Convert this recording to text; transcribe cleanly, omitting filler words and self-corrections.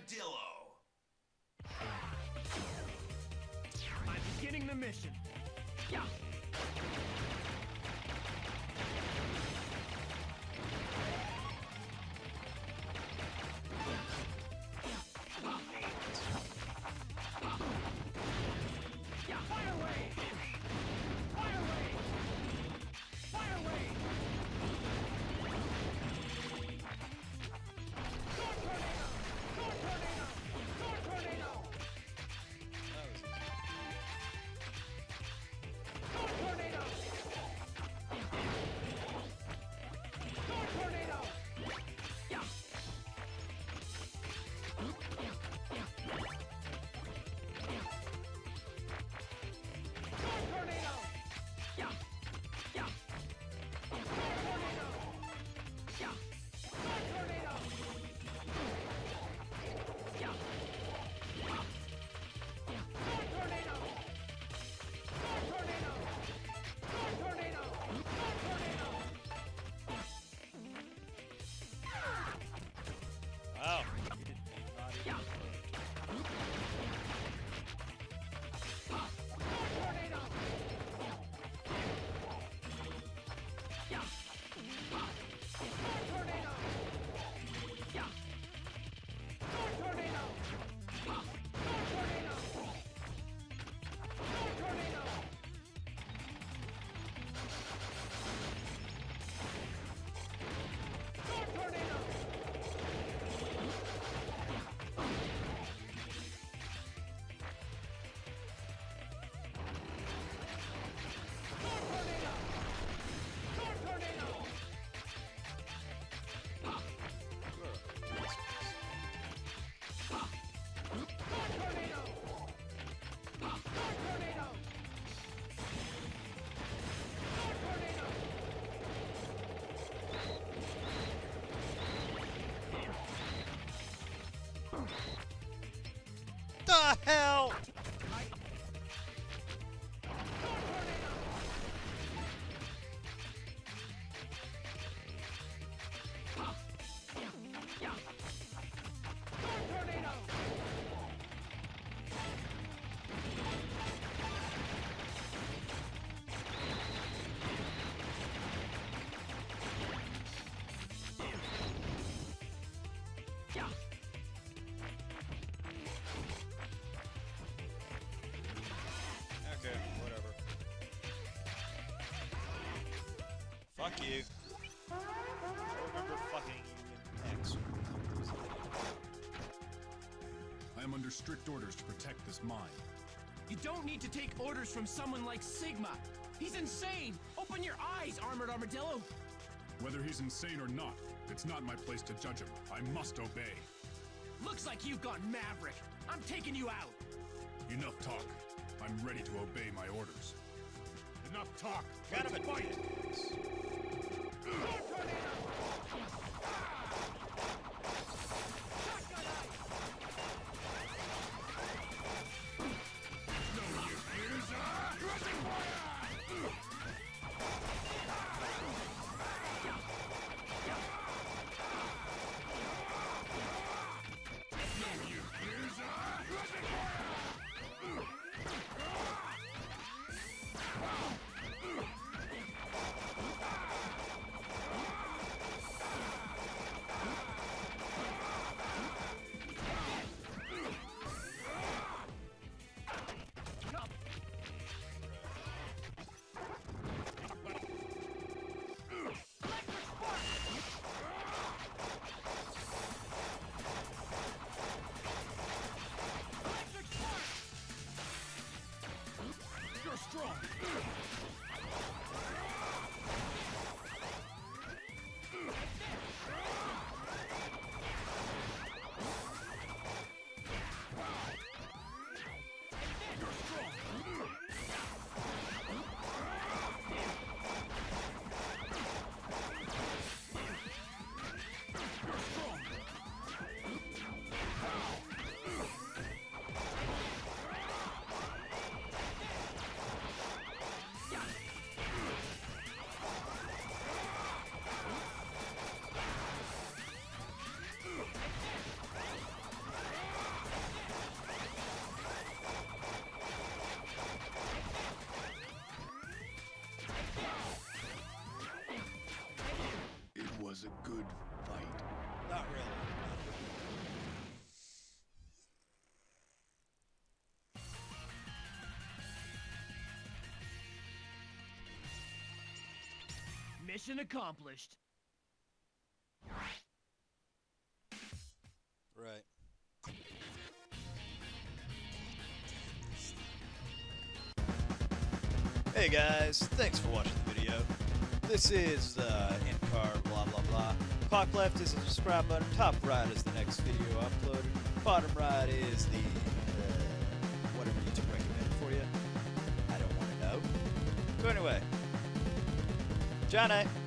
Armadillo. I'm beginning the mission. Yeah. Fire away! Fire away! Fire away! Sword tornado! Sword tornado! Sword tornado! Sword tornado! Sword tornado! Yeah. Sword tornado! Yeah. Yeah. Sword tornado! Yeah. Sword tornado! Yeah. Sword tornado! Sword tornado! Sword tornado! Sword tornado! Wow. Yeah. Sword tornado! Yeah. Sword tornado! Yeah. Sword tornado! Sword tornado! Sword tornado! Sword tornado! Sword tornado! Sword tornado! Sword tornado! Sword tornado! Sword tornado! The hell? Sword tornado! Yeah. Sword tornado! Yeah. Okay, whatever. Fuck you. I remember fucking you in X. I am under strict orders to protect this mine. You don't need to take orders from someone like Sigma. He's insane! Open your eyes, Armored Armadillo! Whether he's insane or not, it's not my place to judge him. I must obey. Looks like you've gone maverick. I'm taking you out. Enough talk. I'm ready to obey my orders. Enough talk. Kind of Let's a fight. Sword tornado! Shotgun eye! Crushing fire! You're strong! Mission accomplished. Right. Hey guys, thanks for watching the video. This is in-car blah blah blah. Top left is the subscribe button, top right is the next video uploaded, bottom right is the whatever YouTube recommended for you. I don't want to know. So anyway, Johnny.